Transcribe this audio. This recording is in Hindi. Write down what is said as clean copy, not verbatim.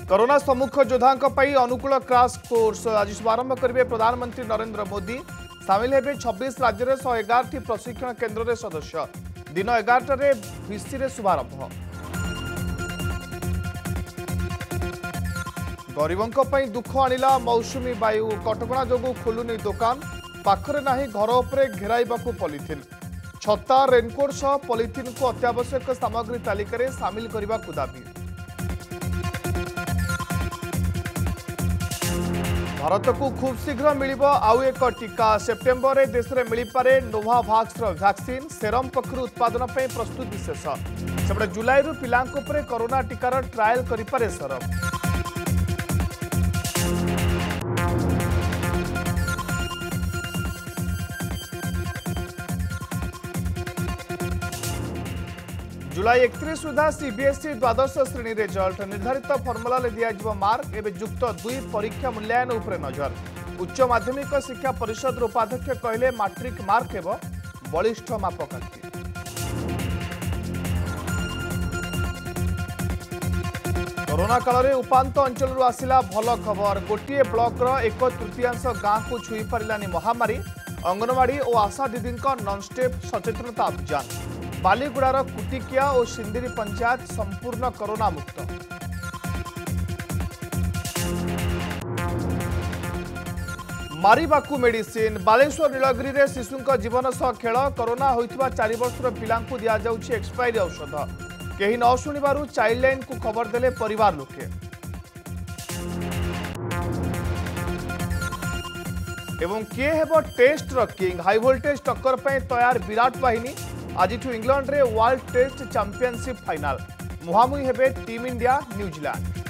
कोरोना सम्मुख योद्धा अनुकूल क्रैश कोर्स आज शुभारंभ करेंगे प्रधानमंत्री नरेंद्र मोदी। सामिल हेबे 26 राज्य में 111 प्रशिक्षण केन्द्र में सदस्य। दिन 11 भिसी शुभारंभ। गरीबों दुख आनिला मौसुमी वायु। कटकणा जोगु खोलुनी दुकान। पाखरे नाही घर उपरे घेराइबाकू पॉलिथिन। छता रेनकोट सह पॉलिथिन को अत्यावश्यक सामग्री तालिका में सामिल करने को दाबी। भारत को खूब शीघ्र मिलिबो आउ एक टीका। सेप्टेम्बर में देश में मिलपारे नोवावैक्स वैक्सीन। सेरम पक्षरु उत्पादन पे प्रस्तुति शेष। सेपटे जुलाई पिलांक उपरे कोरोना टीकार ट्रायल करिपारे सरम। जुलाई 31 सुधा सीबीएसई द्वादश श्रेणी रिजल्ट। निर्धारित फर्मुला दिया मार्क। एवं युक्त 2 परीक्षा मूल्यांकन उपरे नजर। उच्च माध्यमिक शिक्षा परिषद उपाध्यक्ष कहले मैट्रिक मार्क एवं बलिष्ठ मापकाठी। कोरोना काल में उपांत अंचल आसिला भल खबर। गोटे ब्लॉक 1/3 गांव को छुई पारानी महामारी। अंगनवाड़ी और आशा दीदी नॉनस्टॉप सचेतनता अभियान। बालीगुड़ार कुटिकिया और सिंदिरी पंचायत संपूर्ण कोरोना मुक्त। मारिबाकू मेडिसिन। बालेश्वर नीलगिरी में शिशु जीवन सह खेल। कोरोना होइथिबा 4 वर्षर पिलांकु दिया जाउछि एक्सपायरी औषध। केही न शुणिबारु चाइल्ड लाइन को खबर देले परिवार लोके। एवं किए हेबो टेस्ट किंग। हाई वोल्टेज टक्कर पे तैयार विराट बाहिनी। आज इंग्लैंड रे वर्ल्ड टेस्ट चैंपियनशिप फाइनल। मुहामुही हेबे टीम इंडिया न्यूजीलैंड।